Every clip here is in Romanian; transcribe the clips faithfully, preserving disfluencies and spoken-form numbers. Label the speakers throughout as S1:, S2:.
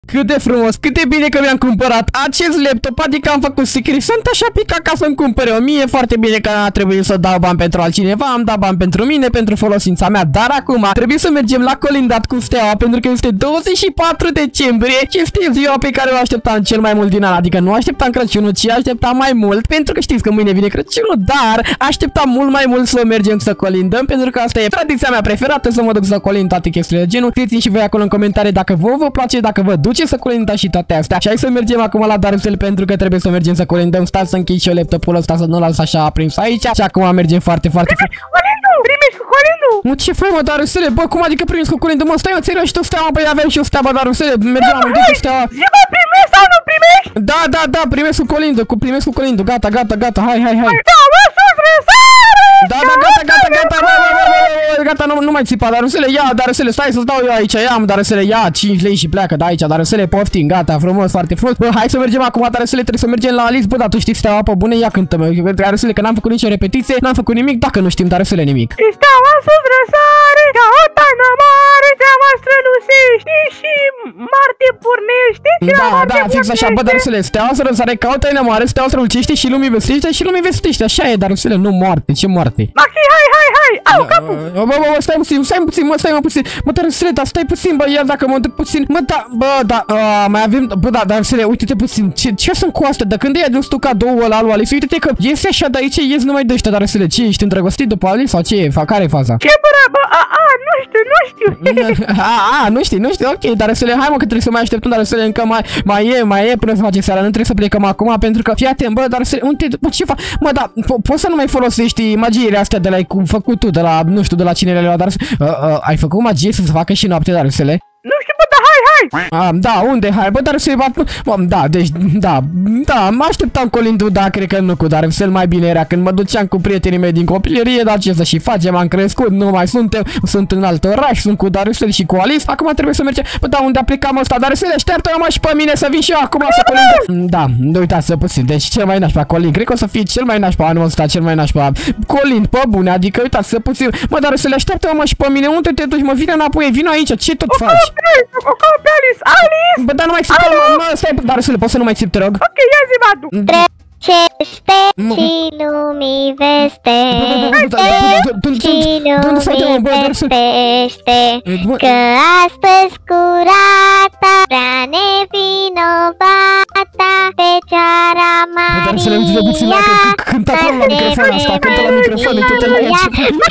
S1: Cât de frumos, cât de bine că mi-am cumpărat acest laptop, adică am făcut secret. Sunt așa picat ca să-mi cumpere o mie. Foarte bine că n-a trebuit să dau bani pentru altcineva. Am dat bani pentru mine, pentru folosința mea. Dar acum trebuie să mergem la colindat cu Steaua, pentru că este douăzeci și patru decembrie și este ziua pe care o așteptam cel mai mult din an. Adică nu așteptam Crăciunul, ci așteptam mai mult, pentru că știți că mâine vine Crăciunul. Dar așteptam mult mai mult să mergem să colindăm, pentru că asta e tradiția mea preferată, să mă duc să colind toate chestiile de genul. Scrieți și voi acolo în comentarii dacă vă vă place, dacă vă duce să colindați și toate astea. Și hai să mergem acum la Darusel, pentru că trebuie să mergem să colindăm. Stați să închid și eu laptopul ăsta, să nu las așa aprins aici. Și acum mergem foarte, foarte frumos.
S2: Primești cu colindul!
S1: Mă, ce faci, mă, Darusele? Bă, cum adică primești cu colindul? Mă, stai, mă, ține și tu Steaua, băi, avem și eu Steaua, Darusele. Mergem la mântuit cu Steaua.
S2: Zi, mă, primești sau nu primești?
S1: Da, da, da, primesc cu colindul, cu primesc cu colindul. Gata, gata, gata, hai, hai, hai.
S2: Da, mă, sus, răsare!
S1: Da, da, gata, gata, gata, bă, bă, bă, bă, gata, nu, nu mai țipa, Darusele, ia, Darusele, stai să-ți dau eu aici, ia, am, Darusele, ia, cinci lei și pleacă de aici, Darusele, poftim, gata, frumos, foarte frumos. Bă, hai să mergem acum, Darusele, trebuie să mergem la Alice, bă, dar tu știi Steaua pe bune, ia cântă-mă, Darusele, că n-am făcut nicio repetiție, n-am făcut nimic, dacă nu știm, Darusele, nimic.
S2: Steaua sus răsare, ca o taină mare, Steaua strălucește și Marte pornește.
S1: Da, da, fix așa, bă, Darusele, Steaua să răsare ca o taină mare, Steaua strălucește și lumii vestește și lumii vestește, așa e, Darusele, nu moarte, ce moarte.
S2: Ok, hai, hai, hai, au capul.
S1: Bă, bă, bă, stai puțin, stai puțin, mă, stai mă puțin. Mă, Darusele, dar stai puțin, bă, iar dacă mă duc puțin. Mă, da, bă, da, uh, mai avem, bă, da, Darusele, uite-te puțin. Ce, ce sunt cu astea? De când i-ai dus tu cadoul ăla lui Alice? Uite-te că iese așa de aici, ies numai de ăștia, Darusele. Ce, ești îndrăgostit după Alice sau ce e? Care e faza?
S2: Ce bără, bă, a, a, nu știu, nu știu.
S1: a, a, nu știi, nu știi, ok, Darusele, hai mă, că trebuie să mai așteptăm, Darusele, încă mai, mai e, mai e până să face seara, nu trebuie să plecăm acum, pentru că, fii atent, bă, Darusele, unde, bă, ce fac? Mă, da, po poți să nu mai folosești magiile astea de la cum făcut tu, de la, nu știu, de la cine le-a luat, Darusele. Uh, uh, ai făcut magie să se facă și noapte, Darusele?
S2: Nu știu, bă, dar hai, hai!
S1: Ah, da, unde? Hai, bă, Darusele, bă, da, deci, da, da, mă așteptam colindul, da, cred că nu cu Darusele, mai bine era când mă duceam cu prietenii mei din copilărie, dar ce să și facem, am crescut, nu mai suntem, sunt în alt oraș, sunt cu Darusele și cu Alice, acum trebuie să mergem, bă, da, unde aplicam ăsta, Darusele, așteaptă-mă și pe mine să vin și eu acum să colind. Da, nu uitați să puțin, deci cel mai nașpa colind, cred că o să fie cel mai nașpa anul ăsta, cel mai nașpa colind, pe bune, adică uitați să puțin, mă, Darusele, așteaptă-mă și pe mine, unde te duci, mă, vine înapoi, vino aici, ce tot faci?
S2: Pe Alice, Alice!
S1: Bă, dar nu mai țip, mă, stai, Darusele, poți să nu mai țip, te rog?
S2: Ok, ia zi, Madu!
S3: Trecește și lumii vestește și lumii vestește că astăzi curata prea nevinovata Fecioara Maria.
S1: Darusele, uite-te puțin la că cântă acolo la microfon asta, cântă la microfon, uite-te la ea.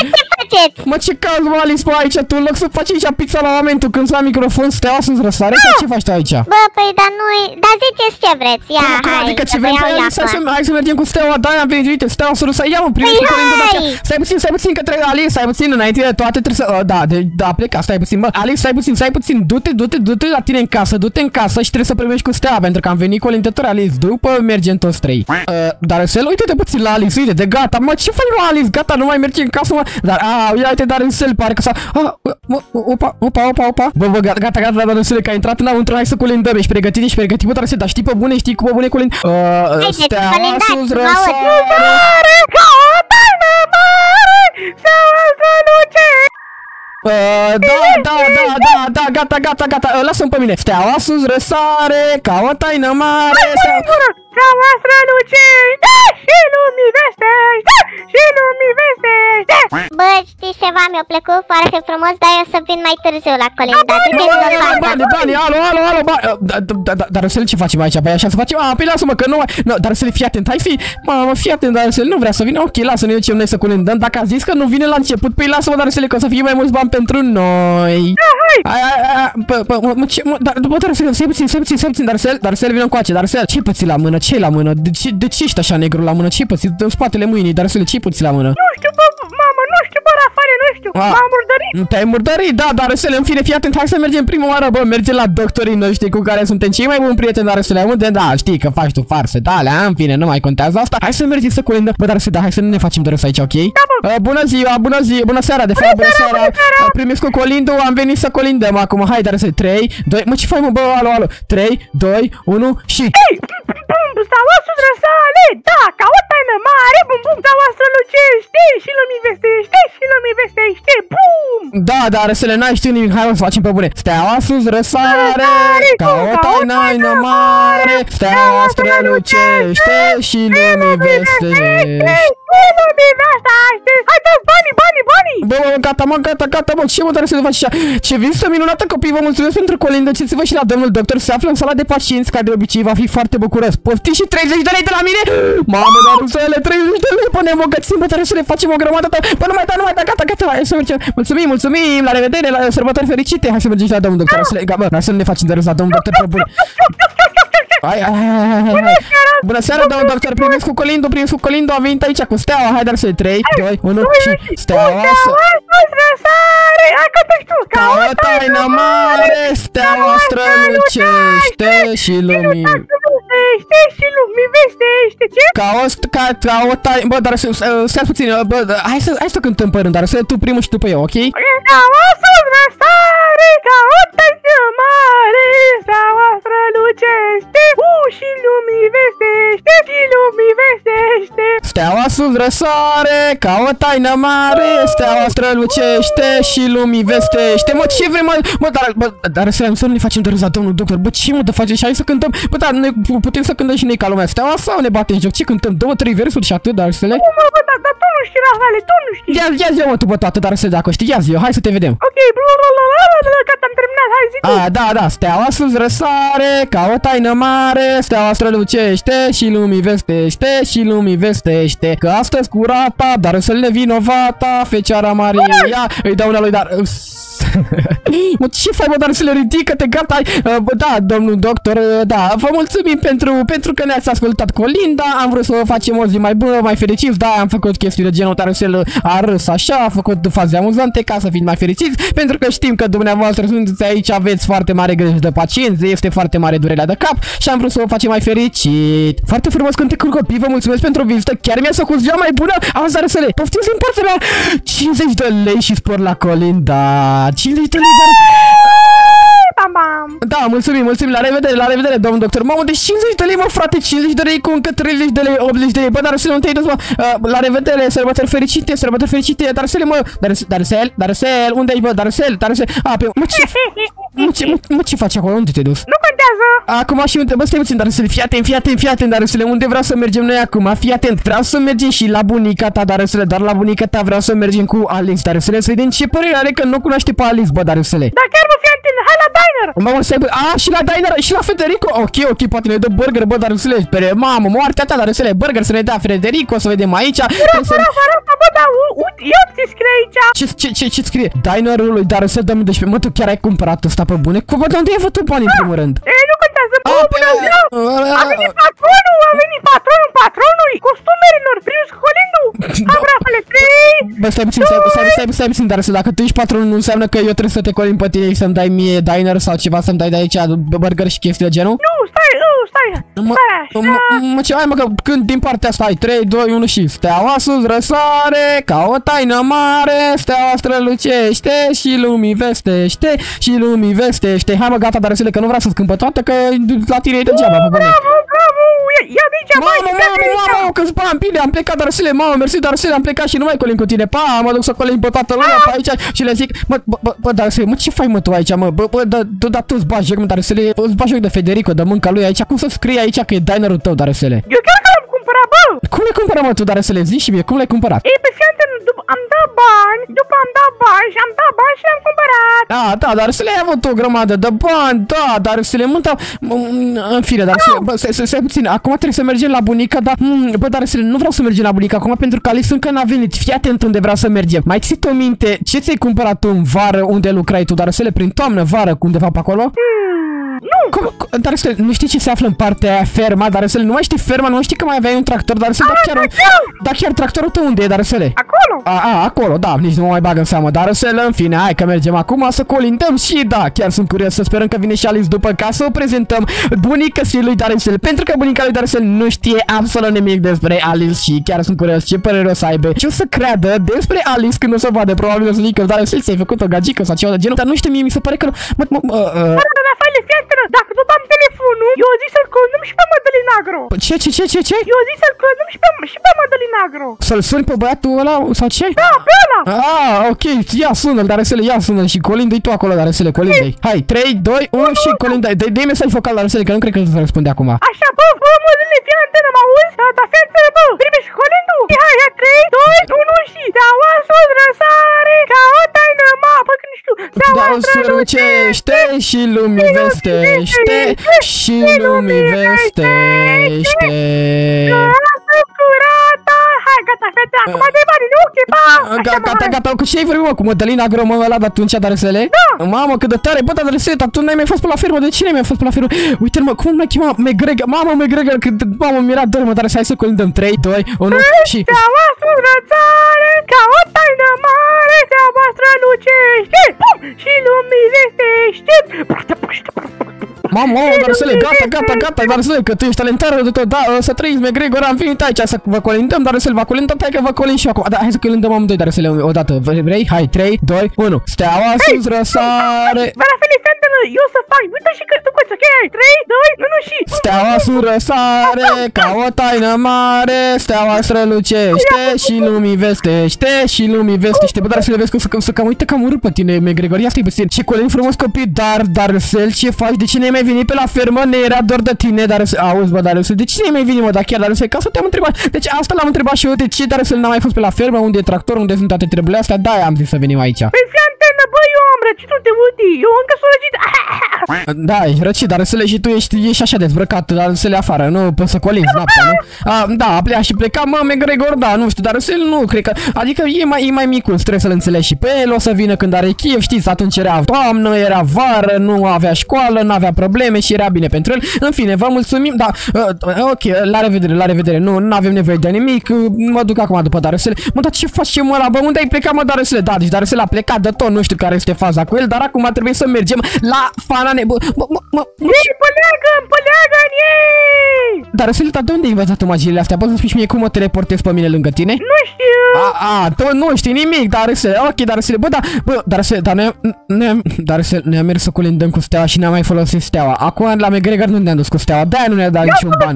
S1: Mă, ce cald, mă, Alice, pe aici, tu în loc să faci aici pizza la momentul când la microfon, Steaua să-ți răsare sau ce faci tu aici?
S3: Bă, păi, dar nu-i, dar ziceți ce vreți, ia, hai,
S1: adică ce vrem, hai să mergem cu Steaua, da, am venit, uite, Steaua să răsare, ia mă, primim cu colindul de aceea. Stai puțin, stai puțin, că trebuie, Alice, stai puțin, înainte de toate trebuie să, da, da, pleca, stai puțin, bă, Alice, stai puțin, stai puțin, du-te, du-te, du-te la tine în casă, du-te în casă și trebuie să primești cu Steaua, pentru că am venit colindători, Alice, după mergem toți trei. Darusele, uite-te puțin la Alice, uite, de gata, mă, ce faci, mă, Alice, gata, nu mai mergi în casă, mă, dar, a, uite, Darusele, parcă s-a, opa, opa, opa, opa, bă, bă, gata, gata, gata, Darusele, că ai intrat înăuntru, hai să colindăm, ești pregătit, ești pregătit, bă, Darusele, dar știi pe bune, știi cu pe bune colind, Steaua sus răsare,
S2: ca o taină mare, Steaua strălucește.
S1: Uh, da, da, da, da, da, gata, gata, gata, uh, lasă-mi pe mine. Steaua sus răsare, ca o taină mare.
S2: Steaua strălucește și lumii vestește și lumii vestește.
S3: Bă, știi ceva, mi-a plăcut foarte frumos, dar eu să vin mai târziu la colindat.
S1: Bani, bani, alo, alo, alo, bani. Darusele, ce facem aici? Păi așa să facem? Ah, păi lasă-mă că nu mai... Darusele, fii atent, hai fi... Mamă, fii atent, Darusele, nu vrea să vină? Ok, lasă, ne ducem noi să colindăm. Dacă a zis că nu vine la început, păi lasă-mă, Darusele, că o să fie mai mulți bani pentru noi. Hai, hai, hai, bă, bă, mă, ce, mă, dar, bă, Darusele, stai puțin, stai puțin, stai puțin, Darusele, Darusele, vină încoace, Darusele, ce-i pății la mână, ce-i la mână, de ce, de ce ești așa negru la mână, ce-i pății, în spatele mâinii, Darusele, ce-i pății la mână?
S2: Nu știu, bă, mamă, nu știu, bă, Rafale, nu știu, m-am murdărit.
S1: Te-ai murdărit, da, Darusele, în fine, fii atent, hai să mergem prima oară, bă, mergem la doctorii noștri cu care suntem cei mai buni prieteni, Darusele, unde, da, știi că faci tu farse, da, alea, în fine, nu mai contează asta, hai să mergem să colindăm, bă, Darusele, da, hai să nu ne facem de râs aici, ok?
S2: Da, bă.
S1: Uh, bună ziua, bună ziua, bună seara, de fapt, bună seara, uh, primiți cu colindul, am venit să colindăm acum, hai, Darusele, trei, doi, mă, ce faci, mă, bă, alo, alo, trei, doi, unu și...
S2: Ei, bum, Steaua sus răsare, da, ca o taină mare, bum bum, steaua strălucește și lumii vestește și lumii vestește, bum!
S1: Da, dar să le n-ai știu nimic, hai să facem pe bune. Steaua sus răsare, ca o taină mare, steaua strălucește și lumii vestește.
S2: Hai, dați banii, banii, banii!
S1: Bă, bă, gata, mă, gata, gata, mă, ce mă doare să le faci așa? Ce vizită minunată, copii, vă mulțumesc pentru colindă, ce vă și la domnul doctor, se află în sala de pacienți, ca de obicei, va fi foarte bucuros. Poftiți și treizeci de lei de la mine? Mamă, dar să le treizeci de lei, bă, ne îmbogățim, bă, dar să le facem o grămadă, bă, nu mai da, nu mai da, gata, gata, hai să mergem. Mulțumim, mulțumim, la revedere, la sărbători fericite, hai să mergem și la domnul doctor, să le, bă, hai să ne facem de râs la domnul doctor, pe bune. Hai, hai, hai, hai, hai. Bună seara, domnul doctor, primiți cu colindul, primiți cu colindul, a venit aici cu steaua, hai, dar să-i trei, doi, unu și steaua să... Ca o taină mare, steaua strălucește și lumii...
S2: și lumii vestește, ce?
S1: Ca o, ca, ca o taină... Bă, dar să... Stai puțin, bă, hai să, hai să cântăm pe rând, dar să tu primul și după eu, ok?
S2: Steaua sus răsare, ca o taină mare, steaua strălucește, uh, și lumii vestește, și lumii vestește.
S1: Steaua sus răsare, ca o taină mare, steaua strălucește și lumii vestește. Mă, ce vrem, mă? Mă, dar, bă, dar să nu ne facem de râs la domnul doctor. Bă, ce mă de face și hai să cântăm? Bă, dar noi putem să cântăm și noi ca lumea steaua sau ne batem în joc? Ce cântăm? Două, trei versuri și atât, dar să le...
S2: Nu, mă, bă, dar, dar tu nu știi, Rafale, tu nu știi.
S1: Ia, ia zi, mă, tu, bă, toată, dar să le dacă știi, ia zi, hai să te vedem.
S2: Ok, gata, am terminat, hai zi tu.
S1: A, da, da, steaua sus răsare, ca o taină mare, steaua strălucește și lumii vestește și lumii vestește. Că astăzi curata, dar să le vinovata, Fecioara Maria, îi dau una lui, dar... Mă, ce faci, bă, dar să le ridică-te, gata, uh, bă, da, domnul doctor, uh, da, vă mulțumim pentru, pentru că ne-ați ascultat colinda, am vrut să vă facem o zi mai bună, mai fericiți, da, am făcut chestii de genul, dar să a râs așa, a făcut faze amuzante ca să fiți mai fericiți, pentru că știm că dumneavoastră sunteți aici, aveți foarte mare grijă de pacienți, este foarte mare durerea de cap și am vrut să vă facem mai fericit. Foarte frumos cântecul, copii, vă mulțumesc pentru vizită, chiar mi-a făcut ziua mai bună, auzi, dar să le, poftiți din partea mea, cincizeci de lei și spor la colinda. cincizeci de lei, dar...
S2: Bam, bam.
S1: Da, mulțumim, mulțumim, la revedere, la revedere, domnul doctor. Mamă, deci cincizeci de lei, mă, frate, cincizeci de lei cu încă treizeci de lei, optzeci de lei. Bă, dar să nu te-ai dus, mă, uh, la revedere, sărbători fericite, sărbători fericite, dar să le, mă, dar dar să dar să unde ești, bă, dar să dar să a, pe, mă, ce, mă, ce, mă, mă, ce faci acolo, unde te-ai dus?
S2: Nu contează.
S1: Acum și unde, bă, stai puțin, dar să le, fii atent, fii atent, fii atent, dar să le, unde vreau să mergem noi acum, fii atent, vreau să mergem și la bunica ta, dar să le, dar la bunica ta vreau să mergem cu Alice, dar să le, să vedem ce părere are că nu cunoaște pe Alice, bă, dar să le.
S2: Dar chiar, bă, fii atent, hai la diner.
S1: Mamă, stai, bă, a, și la diner, și la Federico, ok, ok, poate ne dă burger, bă, dar să le, spere, mamă, moartea ta, dar să le, burger să ne dea Federico, să vedem aici.
S2: Rafa, Rafa, Rafa, bă, da, uite, eu ți scrie aici.
S1: Ce, ce, ce, ce scrie? Dinerul lui, dar să dăm, deci, mă, tu chiar ai cumpărat ăsta pe bune? Cu, bă, de unde ai avut tu bani în primul rând?
S2: E, nu contează, bă, bună ziua. A venit patronul, a venit patronul, patronul, costumerilor, prius colindul. Am, Rafale, trei.
S1: Bă, stai puțin, stai, stai, stai, stai puțin, dar să dacă tu ești patronul, nu înseamnă că eu trebuie să te colin pe tine și să-mi dai mie diner sau ceva, să-mi dai de aici burger și chestii de genul?
S2: Nu, stai, nu, stai,
S1: mă,
S2: stai
S1: mă, mă, ce, hai, mă, că când din partea asta ai trei, doi, unu și steaua sus răsare, ca o taină mare, steaua strălucește și lumii vestește și lumii vestește. Hai, mă, gata, dar să le, că nu vreau să-ți cânt pe toată, că la tine e degeaba, pe bune.
S2: Bravo, bravo, ia de aici, mai,
S1: mamă, mamă, mamă, câți bani, bine, am plecat, dar să le, mamă, mersi, dar să le, am plecat și nu mai colin cu tine, pa, mă duc să colin pe toată lumea pe aici și le zic, mă, bă, bă, bă, dar să le, mă, ce faci, mă, tu aici, mă, bă, bă, da, tu îți bagi joc, mă, dar să le, îți bagi joc de Federico, de mânca lui aici, cum să scrie aici că e dinerul tău, dar să le.
S2: Eu chiar că l-am cumpărat, bă.
S1: Cum l-ai cumpărat, mă, tu, dar să le zici și mie, cum l-ai cumpărat?
S2: Ei, pe fiante, am dat bani, după am dat bani și am dat bani și l-am cumpărat.
S1: Da, da, dar să le ai avut o grămadă de bani, da, dar să le mânta, în fine, dar să, bă, stai, stai puțin, acum trebuie să mergem la bunica, dar, bă, dar să le, nu vreau să mergem la bunica acum pentru că Alice încă n-a venit, fii atent unde vreau să mergem. Mai ții tu minte ce ți-ai cumpărat tu în vară unde lucrai tu, dar să le prin toamnă, vară, undeva pe acolo?
S2: Nu!
S1: Cum, dar să nu știi ce se află în partea aia, ferma, dar să nu mai știi ferma, nu mai știi că mai aveai un tractor, dar să da chiar, da chiar tractorul tău unde e, dar să le.
S2: Acolo!
S1: A, a, acolo, da, nici nu mă mai bag în seamă, dar să le, în fine, hai că mergem acum să colindăm și da, chiar sunt curios să sperăm că vine și Alice după ca să o prezentăm bunica și lui Darcel, pentru că bunica lui Darcel nu știe absolut nimic despre Alice și chiar sunt curios ce părere o să aibă, ce o să creadă despre Alice când o să vadă, probabil o să zică, Darcel, ți-ai făcut o gagică sau ceva de genul, dar nu știu, mie mi se pare că nu, mă, mă, uh,
S2: dacă tot am telefonul, eu zic să-l condăm și pe Mădălina Agro.
S1: Ce, ce, ce, ce, ce?
S2: Eu zic să-l clonăm și pe, și pe Mădălinagro.
S1: Să-l suni pe băiatul ăla sau ce?
S2: Da, pe ăla.
S1: Ah, ok, ia sună-l, dar să le ia sună-l și colindă-i tu acolo, dar să le colindă-i. Hai, trei, doi, unu și colindă-i. Dă-i mesaj vocal, dar să le, că nu cred că să răspunde acum.
S2: Așa, bă, bă, Mădăline, fii antenă, mă auzi? Da, fii antenă, bă. Primești colindu. Hai, hai, trei, doi, unu și steaua sus răsare ca o taină mapă, că nu știu.
S1: Steaua strălucește și lumii vestește și lumii vestește.
S2: Hai, gata, fete, acum dai bani, nu? Pa!
S1: Gata, gata, cu ce ai vorbit, mă? Cu Mădălinagro, mă, ăla de atunci, dar să le?
S2: Da!
S1: Mamă, cât de tare, bă, dar să dar tu n-ai mai fost pe la fermă, de cine mi-a fost pe la fermă? Uite-l, mă, cum l-ai chemat? McGregor, mamă, McGregor, cât, mamă, mi-era dor, mă, dar să hai să colindăm trei, doi, unu și...
S2: Steaua surățare, ca o taină mare, steaua strălucește, pum, și lumii vestește.
S1: Mamă, mamă, dar să le, gata, gata, gata, dar să le, că tu ești talentară de tot, da, să trăiți, McGregor, am venit aici să vă colindăm, dar să le va colindăm, hai că vă colind și eu acum. Da, hai să colindăm amândoi, dar să le odată, vrei? Hai, trei, doi, unu. Steaua sus răsare.
S2: Vă la fel, fetele, eu să fac, uite și că tu coți, ok? trei, doi, unu și...
S1: Steaua sus răsare, ca o taină mare, steaua strălucește și lumii vestește și lumii vestește. Bă, dar să le vezi că să cam uite că am urât pe tine, McGregor, ia stai puțin. Ce colind frumos copii, dar, dar, Sel, ce faci? De ce n-ai mai venit pe la fermă? Ne era dor de tine, dar să auzi, bă, dar să de ce n-ai mai venit, mă, dar chiar, dar să ca să te-am întrebat. Deci asta l-am întrebat și eu, de ce, dar să n-am mai fost pe la fermă, unde e tractor, unde sunt toate treburile astea, da, am zis să venim aici.
S2: Păi fii antenă, bă, eu am răcit de uti, eu încă sunt răcit.
S1: Da, ești răcit, dar să le și tu ești, ești așa dezbrăcat, dar să le afară, nu poți să colinzi noaptea, nu? A, da, a plecat și pleca, mă, McGregor, da, nu știu, dar să nu, cred că, adică e mai, e mai micul, trebuie să-l înțelegi și pe el, o să vină când are chef, știți, atunci era toamnă, era vară, nu avea școală, nu avea probleme și era bine pentru el. În fine, vă mulțumim, da, uh, ok, la revedere, la revedere, nu, nu avem nevoie de nimic, mă duc acum după Darusele. Mă, dar ce faci, mă, la bă, unde ai plecat, mă, Darusele? Da, deci Darusele a plecat de tot, nu știu care este faza cu el, dar acum trebuie să mergem la Fanane, bă, mă, mă, mă,
S2: ei, păleagă-mi, păleagă-mi, ei!
S1: Darusele, dar de unde ai învățat magiile astea? Poți să spui și mie cum mă teleportezi pe mine lângă tine?
S2: Nu știu!
S1: A, a, tu nu știi nimic, Darusele, ok, Darusele, bă, da, bă, Darusele, dar noi, noi, Darusele, noi am mers să colindăm cu steaua și ne-am mai folosit steaua. Acum la McGregor nu ne-am dus cu steaua, de-aia nu ne-a dat niciun ban.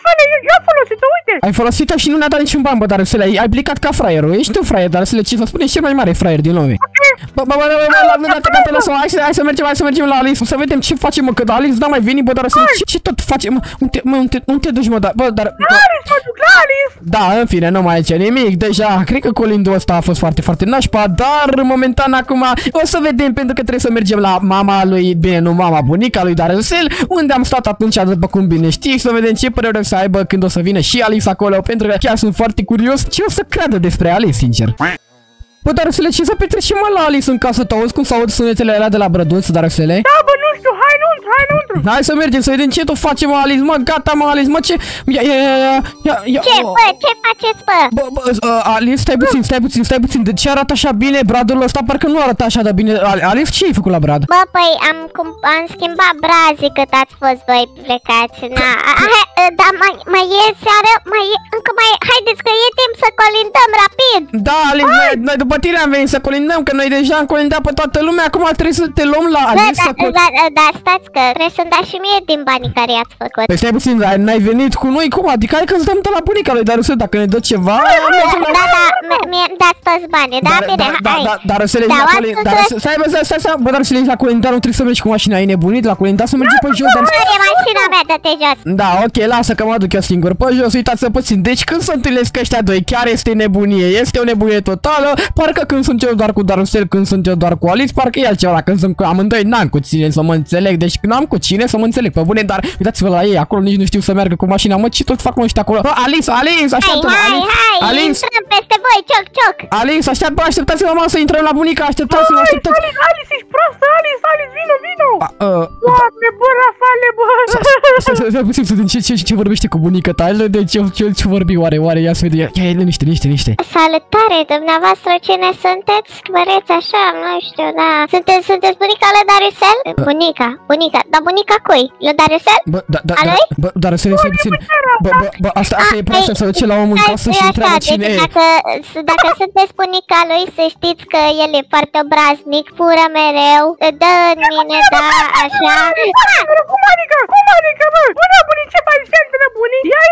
S2: Eu folosit-o, uite!
S1: Ai folosit-o și nu ne-a dat niciun ban, bă, Darusele, ai, ai plicat ca fraierul, ești tu fraier, Darusele, ce să spune, ești cel mai mare fraier din lume. Bă, bă, bă, bă, bă, gata, gata, lasă-mă, hai să, hai să mergem, hai să mergem la Alice, să vedem ce facem, mă, că Alice n-a mai venit, bă, Darusele, ce, ce tot facem, mă, unde, mă, unde, unde te duci, mă, dar, bă, dar...
S2: Alice, mă duc la Alice!
S1: Da, în fine, nu mai zice nimic, deja, cred că colindul ăsta a fost foarte, foarte nașpa, dar, momentan, acum, o să vedem, pentru că trebuie să mergem la mama lui, bine, nu mama, bunica lui Darusel, unde am stat atunci, după cum bine știi, să vedem ce părere o să aibă când o să vină și Alice acolo, pentru că chiar sunt foarte curios ce o să creadă despre Alice, sincer. Bă, Darusele, ce să petrecem, mă, la Alice în casă? Auzi cum s-aud sunetele alea de la brăduț, Darusele?
S2: Da, bă, nu știu, hai înăuntru, hai înăuntru.
S1: Hai să mergem, să vedem ce tot facem, mă, Alice, mă, gata, mă, Alice, mă, ce... Ia, ia, ia, ia, ia,
S3: Ce, bă, ce faceți, bă?
S1: Bă, bă, uh, Alice, stai puțin, stai puțin, stai puțin, de ce arată așa bine bradul ăsta? Parcă nu arată așa de bine. Alice, ce ai făcut la brad?
S3: Bă, păi, am, cum, am schimbat brazii cât ați fost voi plecați, na, dar mai, mai e seară, mai e, încă mai, haideți că e timp să colindăm rapid.
S1: Da, Alice, noi, noi după tine am venit să colindăm, că noi deja am colindat pe toată lumea, acum trebuie să te luăm la Alice să
S3: col... Da, da, da, stați că trebuie să-mi dați și mie din banii care i-ați făcut.
S1: Păi stai puțin, dar n-ai venit cu noi, cum? Adică hai că stăm de la bunica lui Darusel, dacă ne dă ceva...
S3: Da, da, mie-mi dați toți banii, da, bine, hai.
S1: Da, Darusel, ești la colindat, stai, bă, stai, stai, bă, Darusel, ești la colindat, nu trebuie să mergi cu mașina, ai nebunit la colindat, să mergi pe jos, Darusel.
S3: E mașina mea, dă-te jos.
S1: Da, ok, lasă că mă duc eu singur pe jos, uitați-vă puțin, deci când se întâlnesc ăștia doi, chiar este nebunie, este o nebunie totală, parcă când sunt eu doar cu Darusel, când sunt eu doar cu Alice, parcă e altceva, când sunt cu amândoi, n-am cu cine să mă înțeleg, deci când am cu cine să mă înțeleg, pe bune, dar uitați-vă la ei, acolo nici nu știu să meargă cu mașina, mă, ce tot fac mă ăștia acolo? Bă, Alice, Alice, așteaptă-mă,
S3: Alice, hai, hai,
S1: Alice,
S3: intrăm peste voi, cioc, cioc.
S1: Alice, așteaptă, bă, așteptați-mă, mă, să intrăm la bunica, așteptați-mă, așteptați.
S2: Alice, Alice, ești proastă, Alice, Alice, vino, vino.
S1: Uh,
S2: Doamne, bă, Rafale, bă.
S1: Stai puțin să vedem ce, ce, ce vorbește cu bunica ta, de ce, ce, ce vorbi, oare, oare, ia să vedem, ia, ia, liniște, liniște, liniște.
S3: Salutare, dumneavoastră, cine sunteți? Vreți așa, nu știu, da. Sunteți, sunteți bunica lui Darusel? Bunica, bunica, dar bunica cui? Lui Darusel?
S1: Bă, da, da, da, bă, dar să stai puțin. Bă, bă, bă, asta, asta e proastă, să duce la omul în casă și întreabă cine e.
S3: Dacă, dacă sunteți bunica lui, să știți că el e foarte obraznic, fură mereu, dă în mine, da, așa.
S2: Cum adică? Cum adică, bă? Bună, bunici, ce faci, fetele bunii? Ia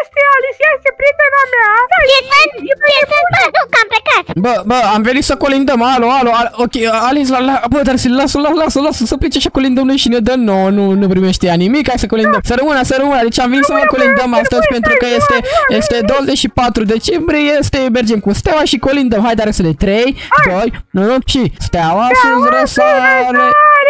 S1: bă, bă, am venit să colindăm, alo, alo, alo, ok, Alice, la, la, bă, dar să lasă, lasă, lasă, lasă, să plece și colindăm noi și ne dă, nu, nu, nu primește ea nimic, hai să colindăm, să rămână, să rămână, deci am venit să vă colindăm astăzi pentru că este, este douăzeci și patru decembrie, este, mergem cu steaua și colindăm, hai, dar să le trei, doi, unu, și steaua sus răsare,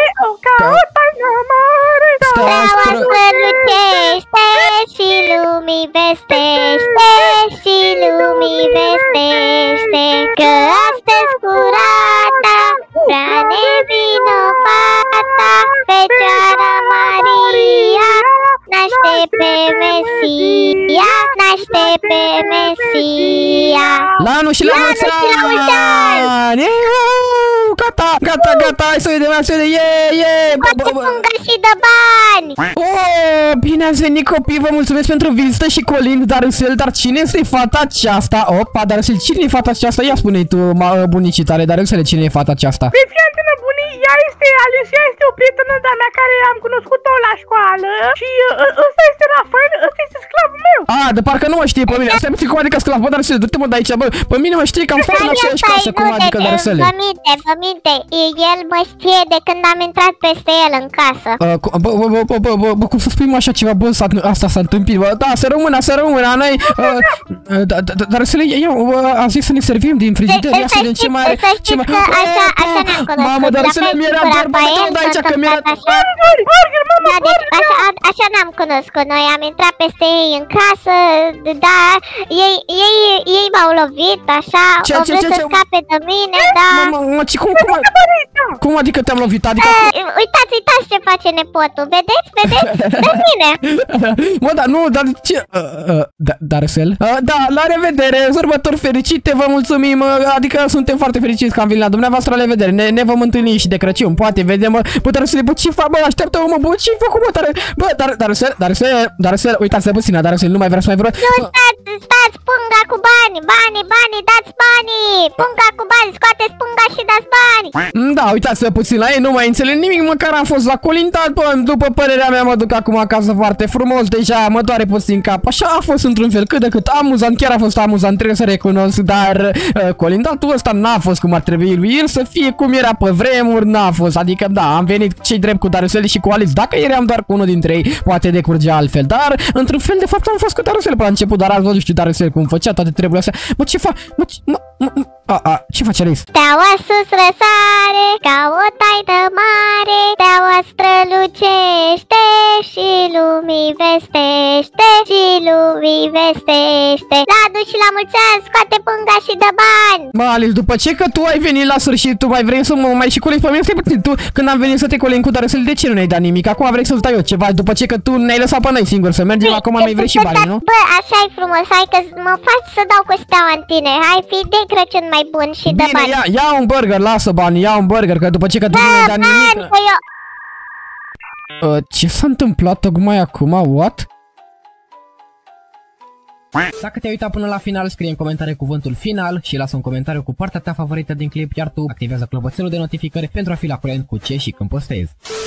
S3: steaua strălucește și lumii vestește, și lumii vestește, că astăzi curata, prea nevinovata, Fecioara Maria, naște pe Mesia, naște pe Mesia.
S1: La anul și la mulți ani! Gata, gata, gata, hai să vedem, hai să vedem, ye, ye!
S3: Poate punga și de bani!
S1: Oh, bine ați venit copii, vă mulțumesc pentru vizită și colind, Darusel, dar cine este fata aceasta? Opa, Darusel, cine e fata aceasta? Ia spune-i tu, bunicii tale, Darusel, cine e fata aceasta?
S2: Pe fii antenă bunii, ea este Alice, ea este o prietenă de-a mea care am cunoscut-o la școală și uh, ăsta este Rafael, ăsta este sclavul meu.
S1: Ah, de parcă nu mă știe pe mine, stai puțin, cum adică sclav? Bă, Darusel, du-te mă de aici, bă, pe mine mă știe că am stat în aceeași casă, cum adică, Darusel?
S3: Vă minte, vă minte, el mă știe de când am intrat peste el în casă.
S1: Uh, bă, bă, bă, bă, bă, bă, bă, cum să spui așa ceva, bă, asta s-a întâmpit, bă, da, să rămână, să rămână, noi, uh, dar să le, eu, am zis să ne servim din frigider, ia să vedem ce mai are, ce mai...
S3: Așa, așa ne-am cunoscut.
S1: Mamă, dar să le mi-era doar, bă, de aici că mi-era...
S3: Așa ne-am cunoscut, noi am intrat peste ei în casă, da, ei, ei, ei m-au lovit, așa, au vrut să scape de mine, da.
S1: Mă, ce, cum, cum, cum adică te-am lovit, adică...
S3: Uitați, uitați ce face nepotul, vedeți, vedeți, de mine.
S1: Mă, dar nu, dar ce... Darusel? Da, la revedere, sărbători fericite, vă mulțumim, adică suntem foarte fericiți că am venit la dumneavoastră, la revedere, ne, ne vom întâlni și de Crăciun, poate, vedem, bă, Darusel, bă, ce fac, bă, așteaptă-mă, mă, bă, ce-i făcut, bă, tare, bă, Darusel, Darusel, Darusel, uitați-te puțin, Darusel, nu mai vreau să mai vreau.
S3: Nu, stați, stați, punga cu bani, banii, banii, dați banii, punga cu bani, scoateți punga și dați bani.
S1: Da, uitați-vă puțin la ei, nu mai înțeleg nimic, măcar am fost la colindat, bă, după părerea mea mă duc acum acasă foarte frumos, deja mă doare puțin cap, așa a fost într-un fel cât de cât amuzant, chiar a fost amuzant, trebuie să recunosc, dar uh, colindatul ăsta n-a fost cum ar trebui lui el să fie cum era pe vremuri, n-a fost, adică da, am venit cei drept cu Darusel și cu Alice, dacă eram doar cu unul dintre ei, poate decurgea altfel, dar într-un fel de fapt am fost cu Darusel pe la început, dar azi văzut știu Darusel cum făcea toate treburile astea, mă, ce fac, mă, mă, mă, a, a, ce face Alice?
S3: Steaua sus răsare, ca o taină mare, steaua strălucește și lumii vestește, și lumii vestește. La adu și la mulți ani, scoate punga și dă bani.
S1: Mă, Alice, după ce că tu ai venit la sfârșit, tu mai vrei să mă mai și colegi pe mine? Stai puțin, tu când am venit să te colegi cu Darusel, de ce nu ne-ai dat nimic? Acum vrei să-ți dau eu ceva, după ce că tu ne-ai lăsat pe noi singur să mergem, acum mai vrei și bani, nu?
S3: Bă, așa e frumos, hai că mă faci să dau cu steaua în tine, hai fi de Crăciun mai bun și dă bani.
S1: Ia, ia un burger, lasă bani, ia un burger, că după ce că tu nu ne-ai dat nimic...
S3: Eu...
S1: Uh, ce s-a întâmplat tocmai acum, what? Dacă te-ai uitat până la final, scrie în comentarii cuvântul final și lasă un comentariu cu partea ta favorită din clip, iar tu activează clopoțelul de notificări pentru a fi la curent cu ce și când postezi.